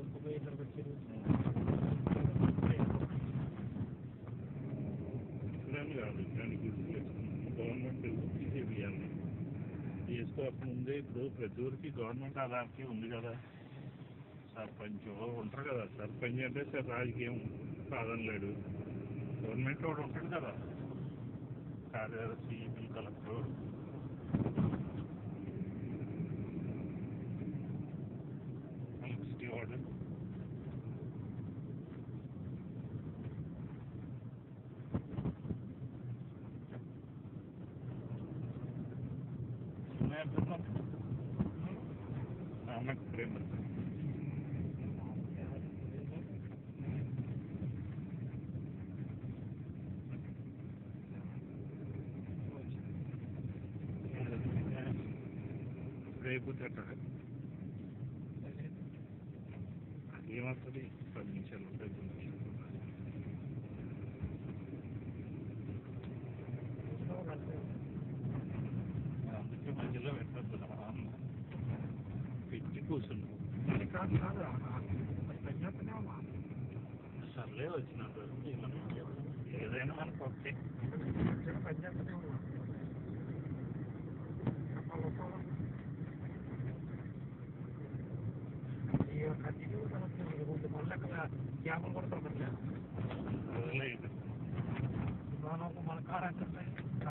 ఇప్పుడని కాదు ఇట్లాంటి గుర్తు తెచ్చుకున్నాను గవర్నమెంట్ తీసేయాలి తీసుకోకముందే ఇప్పుడు ప్రతి ఊరికి గవర్నమెంట్ ఆధార్కి ఉంది కదా సర్పంచ్ ఉంటారు కదా సర్పంచ్ అంటే సార్ రాజకీయం కాదనలేడు గవర్నమెంట్లో ఒకటి ఉంటాడు కదా కార్యదర్శి కలెక్టర్ ఎలక్ట్రిసిటీ వార్డు అమ్మకి ప్రేమ రేపు తింటాడు ఏమవుతుంది 10 నిమిషాలు 5 నిమిషాలు అందుకే మధ్యలో పెట్టద్దు పెట్టి కూర్చున్నాం సర్లే వచ్చినట్టు ఏదైనా మనకు ఓకే మన కార్ అంటే